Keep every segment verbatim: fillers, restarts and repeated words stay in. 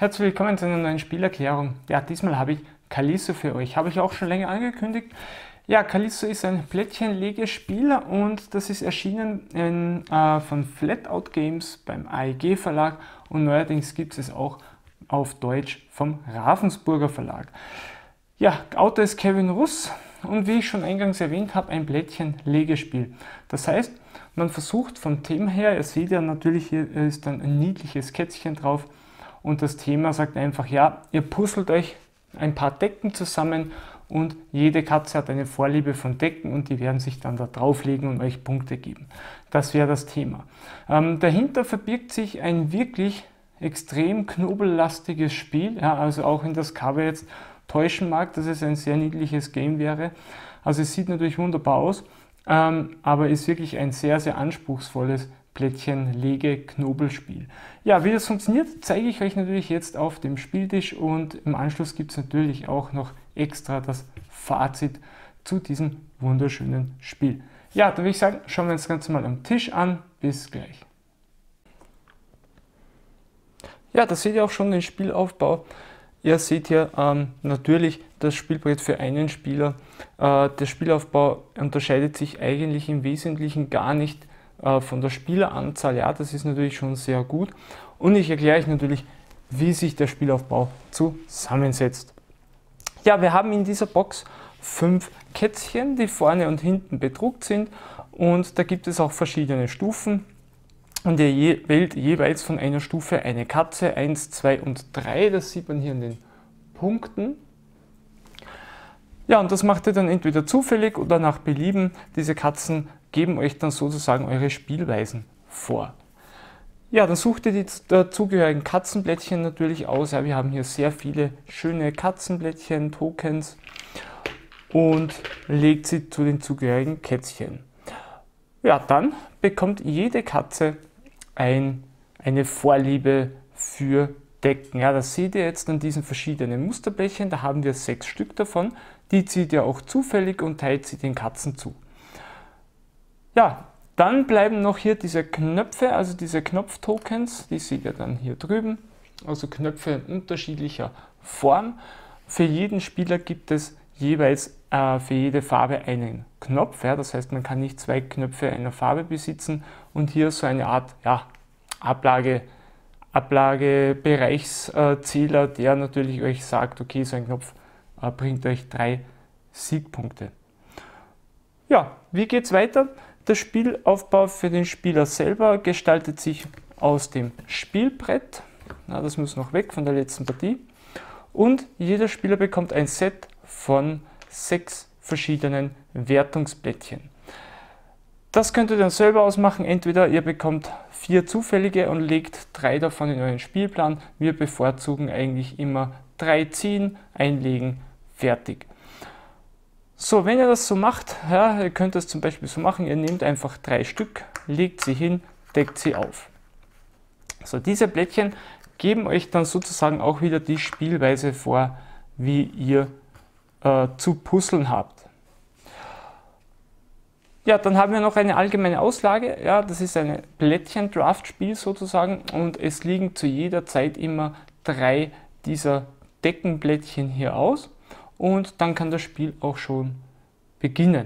Herzlich willkommen zu einer neuen Spielerklärung. Ja, diesmal habe ich Callisto für euch. Habe ich auch schon länger angekündigt. Ja, Callisto ist ein Plättchenlegespiel und das ist erschienen in, äh, von Flatout Games beim A E G Verlag und neuerdings gibt es auch auf Deutsch vom Ravensburger Verlag. Ja, Autor ist Kevin Russ und wie ich schon eingangs erwähnt habe, ein Plättchenlegespiel. Das heißt, man versucht vom Thema her, ihr seht ja natürlich, hier ist dann ein niedliches Kätzchen drauf und das Thema sagt einfach, ja, ihr puzzelt euch ein paar Decken zusammen und jede Katze hat eine Vorliebe von Decken und die werden sich dann da drauflegen und euch Punkte geben. Das wäre das Thema. Ähm, dahinter verbirgt sich ein wirklich extrem knobellastiges Spiel, ja, also auch wenn das Cover jetzt täuschen mag, dass es ein sehr niedliches Game wäre. Also es sieht natürlich wunderbar aus, ähm, aber ist wirklich ein sehr, sehr anspruchsvolles Plättchen-Lege-Knobelspiel. Ja, wie das funktioniert, zeige ich euch natürlich jetzt auf dem Spieltisch und im Anschluss gibt es natürlich auch noch extra das Fazit zu diesem wunderschönen Spiel. Ja, da würde ich sagen, schauen wir uns das Ganze mal am Tisch an. Bis gleich. Ja, da seht ihr auch schon den Spielaufbau. Ihr seht hier ähm, natürlich das Spielbrett für einen Spieler. Äh, der Spielaufbau unterscheidet sich eigentlich im Wesentlichen gar nicht äh, von der Spieleranzahl. Ja, das ist natürlich schon sehr gut. Und ich erkläre euch natürlich, wie sich der Spielaufbau zusammensetzt. Ja, wir haben in dieser Box fünf Kätzchen, die vorne und hinten bedruckt sind. Und da gibt es auch verschiedene Stufen. Und ihr je, wählt jeweils von einer Stufe eine Katze, eins, zwei und drei, das sieht man hier in den Punkten. Ja, und das macht ihr dann entweder zufällig oder nach Belieben. Diese Katzen geben euch dann sozusagen eure Spielweisen vor. Ja, dann sucht ihr die dazugehörigen Katzenblättchen natürlich aus. Ja, wir haben hier sehr viele schöne Katzenblättchen, Tokens und legt sie zu den zugehörigen Kätzchen. Ja, dann bekommt jede Katze ein, eine Vorliebe für Decken. Ja, das seht ihr jetzt an diesen verschiedenen Musterblättchen. Da haben wir sechs Stück davon. Die zieht ihr auch zufällig und teilt sie den Katzen zu. Ja, dann bleiben noch hier diese Knöpfe, also diese Knopftokens. Die seht ihr dann hier drüben. Also Knöpfe in unterschiedlicher Form. Für jeden Spieler gibt es jeweils äh, für jede Farbe einen Knopf. Ja, das heißt, man kann nicht zwei Knöpfe einer Farbe besitzen und hier so eine Art ja, Ablage, Ablagebereichszähler, der natürlich euch sagt, okay, so ein Knopf äh, bringt euch drei Siegpunkte. Ja, wie geht es weiter? Der Spielaufbau für den Spieler selber gestaltet sich aus dem Spielbrett. Na, das muss noch weg von der letzten Partie. Und jeder Spieler bekommt ein Set von sechs verschiedenen Wertungsblättchen. Das könnt ihr dann selber ausmachen. Entweder ihr bekommt vier zufällige und legt drei davon in euren Spielplan. Wir bevorzugen eigentlich immer drei ziehen, einlegen, fertig. So, wenn ihr das so macht, ja, ihr könnt das zum Beispiel so machen, ihr nehmt einfach drei Stück, legt sie hin, deckt sie auf. So, diese Blättchen geben euch dann sozusagen auch wieder die Spielweise vor, wie ihr äh, zu puzzeln habt. Ja, dann haben wir noch eine allgemeine Auslage. Ja, das ist ein Plättchen-Draft-Spiel sozusagen und es liegen zu jeder Zeit immer drei dieser Deckenblättchen hier aus und dann kann das Spiel auch schon beginnen.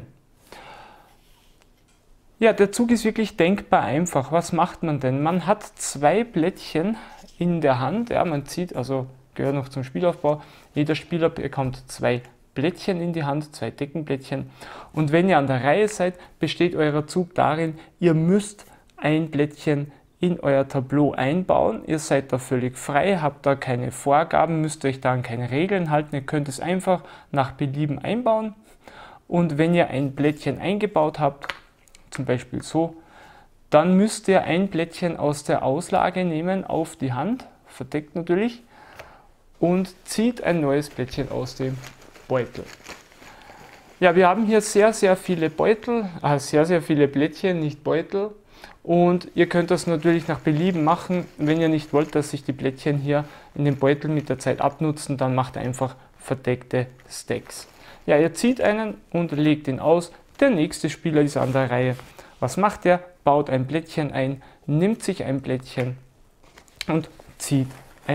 Ja, der Zug ist wirklich denkbar einfach. Was macht man denn? Man hat zwei Blättchen in der Hand. Ja, man zieht, also gehört noch zum Spielaufbau. Jeder Spieler bekommt zwei Blättchen in die Hand, zwei Deckenblättchen. Und wenn ihr an der Reihe seid, besteht euer Zug darin, ihr müsst ein Blättchen in euer Tableau einbauen. Ihr seid da völlig frei, habt da keine Vorgaben, müsst euch da an keine Regeln halten. Ihr könnt es einfach nach Belieben einbauen. Und wenn ihr ein Blättchen eingebaut habt, zum Beispiel so, dann müsst ihr ein Blättchen aus der Auslage nehmen auf die Hand, verdeckt natürlich, und zieht ein neues Blättchen aus dem Beutel. Ja, wir haben hier sehr, sehr viele Beutel, äh, sehr, sehr viele Blättchen, nicht Beutel. Und ihr könnt das natürlich nach Belieben machen. Wenn ihr nicht wollt, dass sich die Blättchen hier in den Beutel mit der Zeit abnutzen, dann macht einfach verdeckte Stacks. Ja, ihr zieht einen und legt ihn aus. Der nächste Spieler ist an der Reihe. Was macht er? Baut ein Blättchen ein, nimmt sich ein Blättchen und zieht ein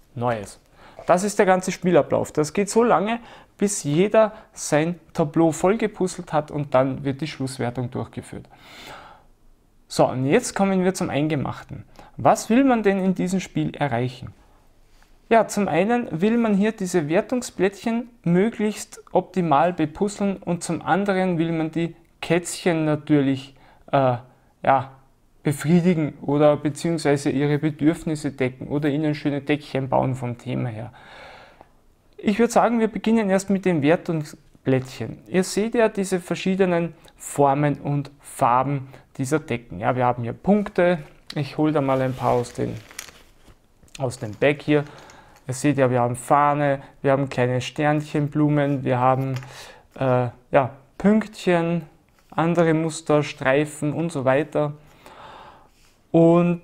Neues. Das ist der ganze Spielablauf. Das geht so lange, bis jeder sein Tableau vollgepuzzelt hat und dann wird die Schlusswertung durchgeführt. So, und jetzt kommen wir zum Eingemachten. Was will man denn in diesem Spiel erreichen? Ja, zum einen will man hier diese Wertungsplättchen möglichst optimal bepuzzeln und zum anderen will man die Kätzchen natürlich äh, ja, befriedigen oder beziehungsweise ihre Bedürfnisse decken oder ihnen schöne Deckchen bauen vom Thema her. Ich würde sagen, wir beginnen erst mit den Wertungsplättchen. Ihr seht ja diese verschiedenen Formen und Farben dieser Decken. Ja, wir haben hier Punkte. Ich hole da mal ein paar aus, den, aus dem Bag hier. Ihr seht ja, wir haben Fahne, wir haben kleine Sternchenblumen, wir haben äh, ja, Pünktchen, andere Muster, Streifen und so weiter. Und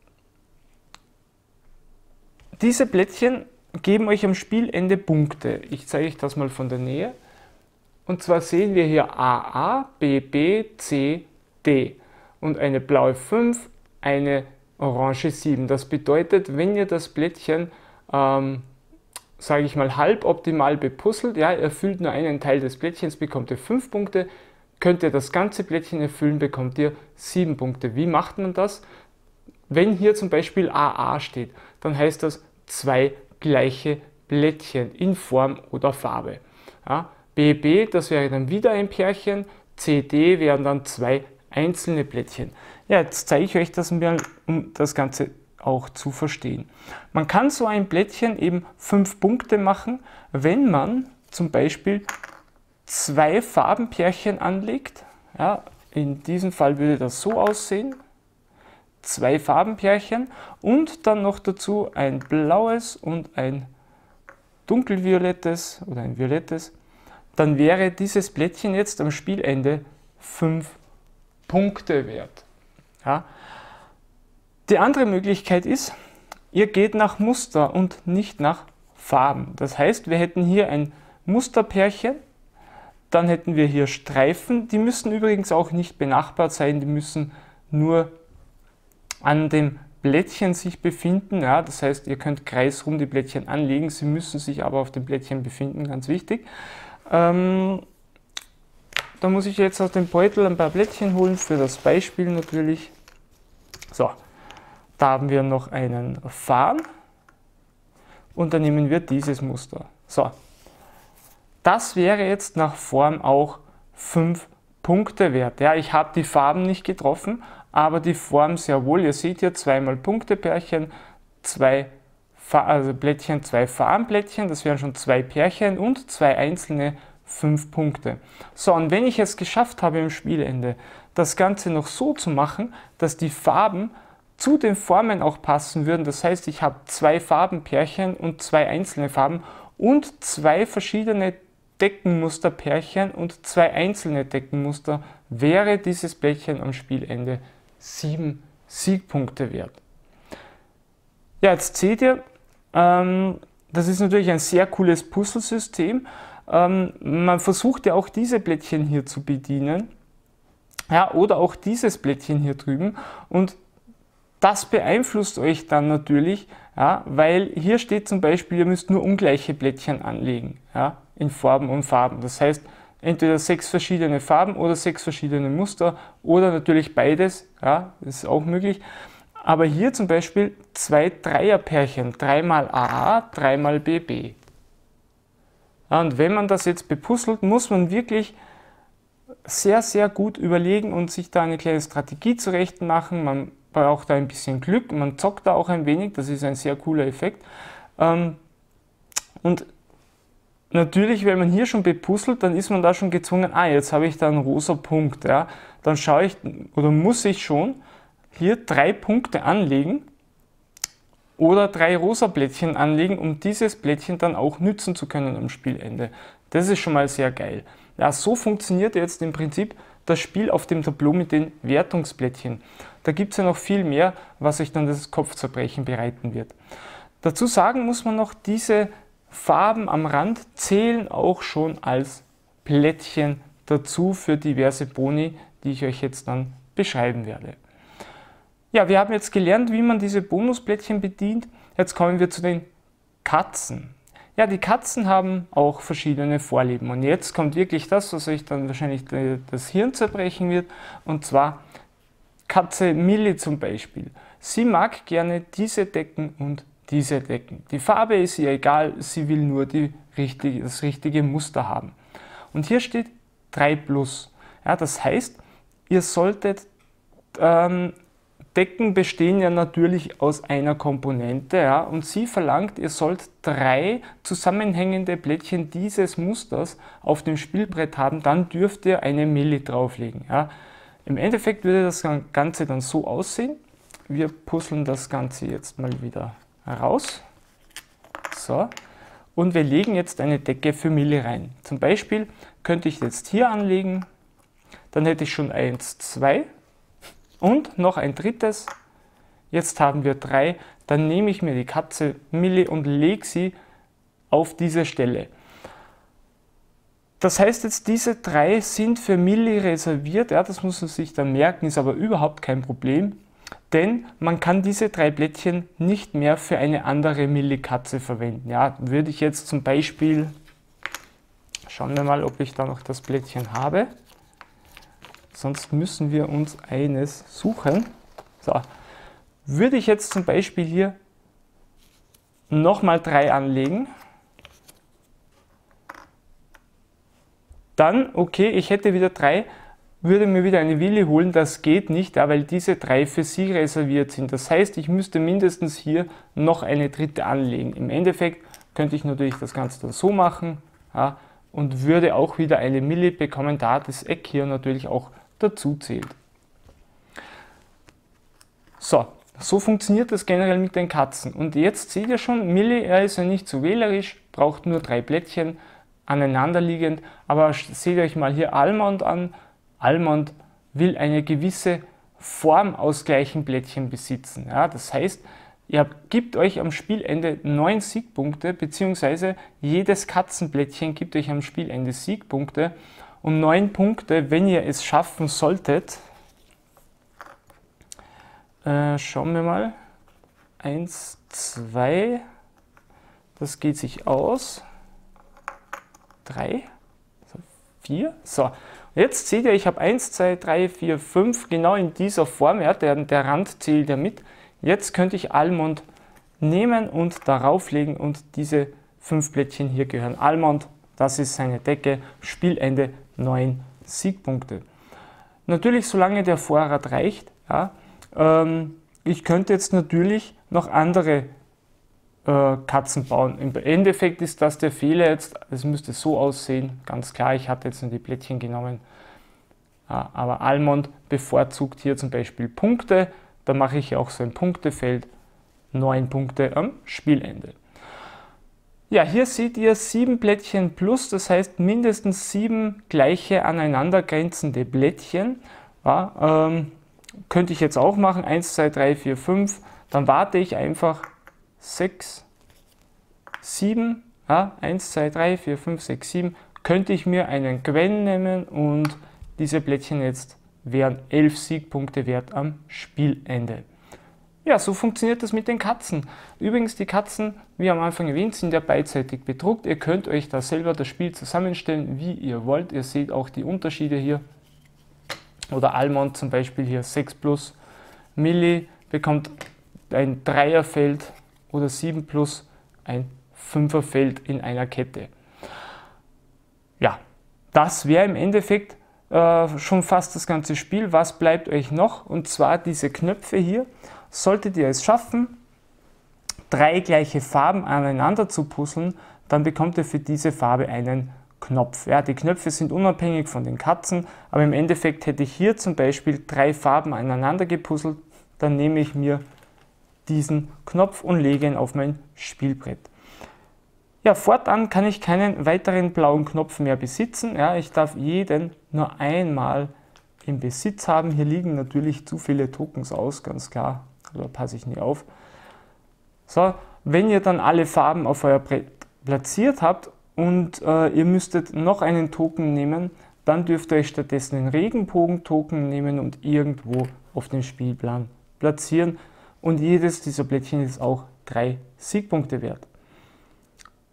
diese Plättchen geben euch am Spielende Punkte. Ich zeige euch das mal von der Nähe. Und zwar sehen wir hier A A, B B, C, D und eine blaue fünf, eine orange sieben. Das bedeutet, wenn ihr das Plättchen ähm, sage ich mal, halb optimal bepuzzelt, ja, erfüllt nur einen Teil des Plättchens, bekommt ihr fünf Punkte, könnt ihr das ganze Plättchen erfüllen, bekommt ihr sieben Punkte. Wie macht man das? Wenn hier zum Beispiel A A steht, dann heißt das zwei gleiche Plättchen in Form oder Farbe. Ja, B B, das wäre dann wieder ein Pärchen, C D wären dann zwei einzelne Plättchen. Ja, jetzt zeige ich euch das mal, um das Ganze auch zu verstehen. Man kann so ein Plättchen eben fünf Punkte machen, wenn man zum Beispiel zwei Farbenpärchen anlegt. Ja, in diesem Fall würde das so aussehen. Zwei Farbenpärchen und dann noch dazu ein blaues und ein dunkelviolettes oder ein violettes. Dann wäre dieses Plättchen jetzt am Spielende fünf Punkte wert. Ja. Die andere Möglichkeit ist, ihr geht nach Muster und nicht nach Farben. Das heißt, wir hätten hier ein Musterpärchen, dann hätten wir hier Streifen, die müssen übrigens auch nicht benachbart sein, die müssen nur an dem Plättchen sich befinden. Ja, das heißt, ihr könnt kreisrum die Plättchen anlegen, sie müssen sich aber auf dem Plättchen befinden, ganz wichtig. Ähm, da muss ich jetzt aus dem Beutel ein paar Plättchen holen, für das Beispiel natürlich. So. Da haben wir noch einen Farn und dann nehmen wir dieses Muster. So, das wäre jetzt nach Form auch fünf Punkte wert. Ja, ich habe die Farben nicht getroffen, aber die Form sehr wohl. Ihr seht hier zweimal Punktepärchen, zwei also Plättchen, zwei Farbenplättchen, das wären schon zwei Pärchen und zwei einzelne fünf Punkte. So, und wenn ich es geschafft habe im Spielende, das Ganze noch so zu machen, dass die Farben zu den Formen auch passen würden. Das heißt, ich habe zwei Farbenpärchen und zwei einzelne Farben und zwei verschiedene Deckenmusterpärchen und zwei einzelne Deckenmuster, wäre dieses Plättchen am Spielende sieben Siegpunkte wert. Ja, jetzt seht ihr, ähm, das ist natürlich ein sehr cooles Puzzlesystem. Ähm, man versucht ja auch diese Plättchen hier zu bedienen, ja, oder auch dieses Plättchen hier drüben, und das beeinflusst euch dann natürlich, ja, weil hier steht zum Beispiel, ihr müsst nur ungleiche Plättchen anlegen, ja, in Formen und Farben. Das heißt, entweder sechs verschiedene Farben oder sechs verschiedene Muster oder natürlich beides, ja, das ist auch möglich. Aber hier zum Beispiel zwei Dreierpärchen, dreimal A A, dreimal B B. Ja, und wenn man das jetzt bepuzzelt, muss man wirklich sehr, sehr gut überlegen und sich da eine kleine Strategie zurecht machen. Man braucht da ein bisschen Glück, man zockt da auch ein wenig, das ist ein sehr cooler Effekt. Und natürlich, wenn man hier schon bepuzzelt, dann ist man da schon gezwungen, ah, jetzt habe ich da einen rosa Punkt. Ja, dann schaue ich, oder muss ich schon hier drei Punkte anlegen oder drei rosa Plättchen anlegen, um dieses Plättchen dann auch nützen zu können am Spielende. Das ist schon mal sehr geil. Ja, so funktioniert jetzt im Prinzip das Spiel auf dem Tableau mit den Wertungsplättchen. Da gibt es ja noch viel mehr, was euch dann das Kopfzerbrechen bereiten wird. Dazu sagen muss man noch, diese Farben am Rand zählen auch schon als Plättchen dazu für diverse Boni, die ich euch jetzt dann beschreiben werde. Ja, wir haben jetzt gelernt, wie man diese Bonusplättchen bedient. Jetzt kommen wir zu den Katzen. Ja, die Katzen haben auch verschiedene Vorlieben. Und jetzt kommt wirklich das, was euch dann wahrscheinlich das Hirn zerbrechen wird. Und zwar Katze Millie zum Beispiel. Sie mag gerne diese Decken und diese Decken. Die Farbe ist ihr egal, sie will nur die richtige, das richtige Muster haben. Und hier steht drei plus. Ja, das heißt, ihr solltet, ähm, Decken bestehen ja natürlich aus einer Komponente, ja, und sie verlangt, ihr sollt drei zusammenhängende Plättchen dieses Musters auf dem Spielbrett haben, dann dürft ihr eine Millie drauflegen. Ja. Im Endeffekt würde das Ganze dann so aussehen. Wir puzzeln das Ganze jetzt mal wieder raus. So. Und wir legen jetzt eine Decke für Millie rein. Zum Beispiel könnte ich jetzt hier anlegen, dann hätte ich schon eins, zwei. Und noch ein drittes, jetzt haben wir drei, dann nehme ich mir die Katze Millie und lege sie auf diese Stelle. Das heißt jetzt, diese drei sind für Millie reserviert, ja, das muss man sich dann merken, ist aber überhaupt kein Problem, denn man kann diese drei Plättchen nicht mehr für eine andere Millie-Katze verwenden. Ja, würde ich jetzt zum Beispiel, schauen wir mal, ob ich da noch das Plättchen habe. Sonst müssen wir uns eines suchen. So. Würde ich jetzt zum Beispiel hier nochmal drei anlegen, dann, okay, ich hätte wieder drei, würde mir wieder eine Willi holen, das geht nicht, ja, weil diese drei für sie reserviert sind. Das heißt, ich müsste mindestens hier noch eine dritte anlegen. Im Endeffekt könnte ich natürlich das Ganze dann so machen, ja, und würde auch wieder eine Millie bekommen, da das Eck hier natürlich auch dazu zählt. So, so funktioniert das generell mit den Katzen. Und jetzt seht ihr schon, Millie, er ist ja nicht so wählerisch, braucht nur drei Plättchen, aneinanderliegend. Aber seht euch mal hier Almond an. Almond will eine gewisse Form aus gleichen Plättchen besitzen. Ja, das heißt, ihr gebt euch am Spielende neun Siegpunkte, beziehungsweise jedes Katzenplättchen gibt euch am Spielende Siegpunkte. Und neun Punkte, wenn ihr es schaffen solltet. Äh, schauen wir mal. eins, zwei. Das geht sich aus. drei. vier. So. Jetzt seht ihr, ich habe eins, zwei, drei, vier, fünf. Genau in dieser Form. Ja, der, der Rand zählt ja mit. Jetzt könnte ich Almond nehmen und darauf legen. Und diese fünf Plättchen hier gehören Almond. Das ist seine Decke. Spielende neun Siegpunkte. Natürlich, solange der Vorrat reicht. Ja, ähm, ich könnte jetzt natürlich noch andere äh, Katzen bauen. Im Endeffekt ist das der Fehler jetzt. Es müsste so aussehen. Ganz klar, ich hatte jetzt nur die Plättchen genommen. Ja, aber Almond bevorzugt hier zum Beispiel Punkte. Da mache ich auch so ein Punktefeld. neun Punkte am Spielende. Ja, hier seht ihr sieben Plättchen plus, das heißt mindestens sieben gleiche aneinander grenzende Plättchen. Ja, ähm, könnte ich jetzt auch machen, eins, zwei, drei, vier, fünf, dann warte ich einfach sechs, sieben, ja, eins, zwei, drei, vier, fünf, sechs, sieben, könnte ich mir einen Gwen nehmen und diese Plättchen jetzt wären elf Siegpunkte wert am Spielende. Ja, so funktioniert das mit den Katzen. Übrigens, die Katzen, wie am Anfang erwähnt, sind ja beidseitig bedruckt. Ihr könnt euch da selber das Spiel zusammenstellen, wie ihr wollt. Ihr seht auch die Unterschiede hier. Oder Almond zum Beispiel hier sechs plus. Millie bekommt ein Dreierfeld oder sieben plus ein Fünferfeld in einer Kette. Ja, das wäre im Endeffekt äh, schon fast das ganze Spiel. Was bleibt euch noch? Und zwar diese Knöpfe hier. Solltet ihr es schaffen, drei gleiche Farben aneinander zu puzzeln, dann bekommt ihr für diese Farbe einen Knopf. Ja, die Knöpfe sind unabhängig von den Katzen, aber im Endeffekt hätte ich hier zum Beispiel drei Farben aneinander gepuzzelt, dann nehme ich mir diesen Knopf und lege ihn auf mein Spielbrett. Ja, fortan kann ich keinen weiteren blauen Knopf mehr besitzen. Ja, ich darf jeden nur einmal im Besitz haben. Hier liegen natürlich zu viele Tokens aus, ganz klar. Da passe ich nie auf. So, wenn ihr dann alle Farben auf euer Brett platziert habt und äh, ihr müsstet noch einen Token nehmen, dann dürft ihr euch stattdessen den Regenbogen-Token nehmen und irgendwo auf dem Spielplan platzieren. Und jedes dieser Plättchen ist auch drei Siegpunkte wert.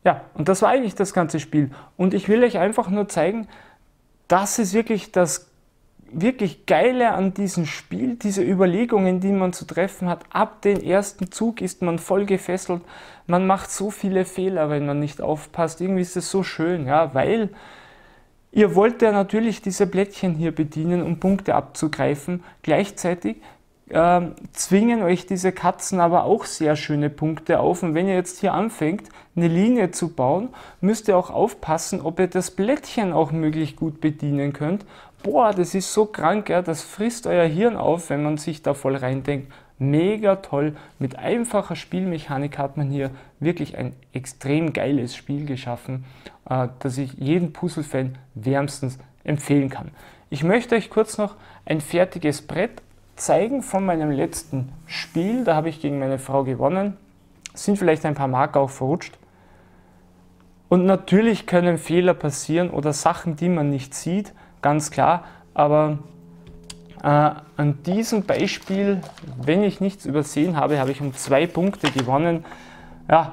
Ja, und das war eigentlich das ganze Spiel. Und ich will euch einfach nur zeigen, das ist wirklich das wirklich Geile an diesem Spiel, diese Überlegungen, die man zu treffen hat. Ab dem ersten Zug ist man voll gefesselt. Man macht so viele Fehler, wenn man nicht aufpasst. Irgendwie ist es so schön, ja, weil ihr wollt ja natürlich diese Blättchen hier bedienen, um Punkte abzugreifen. Gleichzeitig äh, zwingen euch diese Katzen aber auch sehr schöne Punkte auf. Und wenn ihr jetzt hier anfängt, eine Linie zu bauen, müsst ihr auch aufpassen, ob ihr das Blättchen auch möglichst gut bedienen könnt. Boah, das ist so krank, ja, das frisst euer Hirn auf, wenn man sich da voll reindenkt. Mega toll. Mit einfacher Spielmechanik hat man hier wirklich ein extrem geiles Spiel geschaffen, äh, das ich jedem Puzzle-Fan wärmstens empfehlen kann. Ich möchte euch kurz noch ein fertiges Brett zeigen von meinem letzten Spiel. Da habe ich gegen meine Frau gewonnen. Sind vielleicht ein paar Marker auch verrutscht. Und natürlich können Fehler passieren oder Sachen, die man nicht sieht, ganz klar. Aber äh, an diesem Beispiel, wenn ich nichts übersehen habe, habe ich um zwei Punkte gewonnen. Ja,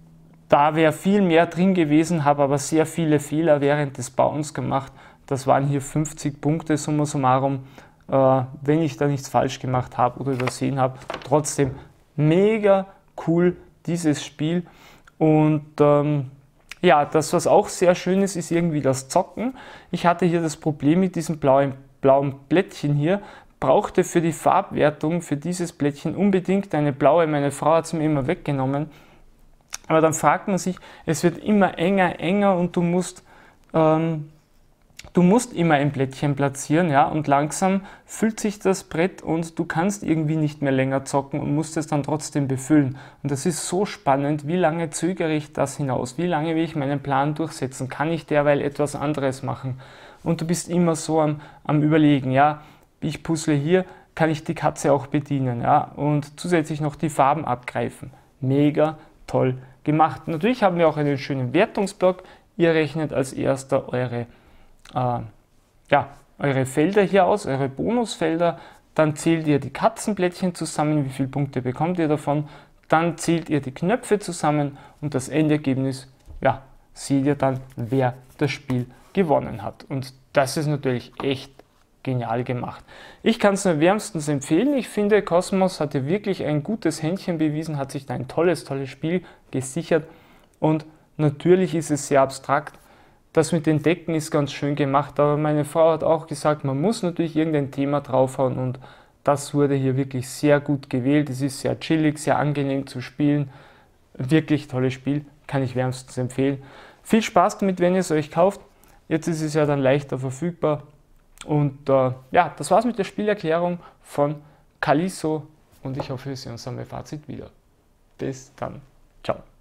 da wäre viel mehr drin gewesen, habe aber sehr viele Fehler während des Bauens gemacht. Das waren hier fünfzig Punkte, summa summarum, äh, wenn ich da nichts falsch gemacht habe oder übersehen habe. Trotzdem mega cool dieses Spiel. Und ähm, ja, das, was auch sehr schön ist, ist irgendwie das Zocken. Ich hatte hier das Problem mit diesem blauen, blauen Blättchen hier, brauchte für die Farbwertung für dieses Blättchen unbedingt eine blaue. Meine Frau hat es mir immer weggenommen. Aber dann fragt man sich, es wird immer enger, enger und du musst, ähm, du musst immer ein Blättchen platzieren, ja, und langsam füllt sich das Brett und du kannst irgendwie nicht mehr länger zocken und musst es dann trotzdem befüllen. Und das ist so spannend, wie lange zögere ich das hinaus, wie lange will ich meinen Plan durchsetzen, kann ich derweil etwas anderes machen? Und du bist immer so am, am Überlegen, ja, ich puzzle hier, kann ich die Katze auch bedienen, ja, und zusätzlich noch die Farben abgreifen. Mega toll gemacht. Natürlich haben wir auch einen schönen Wertungsblock. Ihr rechnet als erster eure, äh, ja, eure Felder hier aus, eure Bonusfelder. Dann zählt ihr die Katzenblättchen zusammen, wie viele Punkte bekommt ihr davon. Dann zählt ihr die Knöpfe zusammen und das Endergebnis, ja, seht ihr dann, wer das Spiel gewonnen hat. Und das ist natürlich echt genial gemacht. Ich kann es nur wärmstens empfehlen. Ich finde, Kosmos hatte wirklich ein gutes Händchen bewiesen, hat sich da ein tolles, tolles Spiel gesichert und natürlich ist es sehr abstrakt. Das mit den Decken ist ganz schön gemacht, aber meine Frau hat auch gesagt, man muss natürlich irgendein Thema draufhauen und das wurde hier wirklich sehr gut gewählt. Es ist sehr chillig, sehr angenehm zu spielen. Wirklich tolles Spiel, kann ich wärmstens empfehlen. Viel Spaß damit, wenn ihr es euch kauft. Jetzt ist es ja dann leichter verfügbar. Und äh, ja, das war's mit der Spielerklärung von Kaliso und ich hoffe, wir sehen uns dann bei Fazit wieder. Bis dann. Ciao.